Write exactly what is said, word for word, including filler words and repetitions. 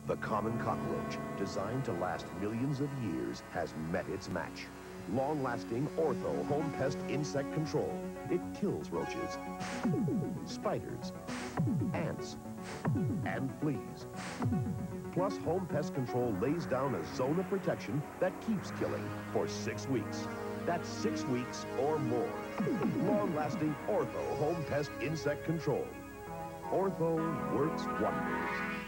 The common cockroach, designed to last millions of years, has met its match. Long-lasting Ortho Home Pest Insect Control. It kills roaches, spiders, ants, and fleas. Plus, Home Pest Control lays down a zone of protection that keeps killing for six weeks. That's six weeks or more. Long-lasting Ortho Home Pest Insect Control. Ortho works wonders.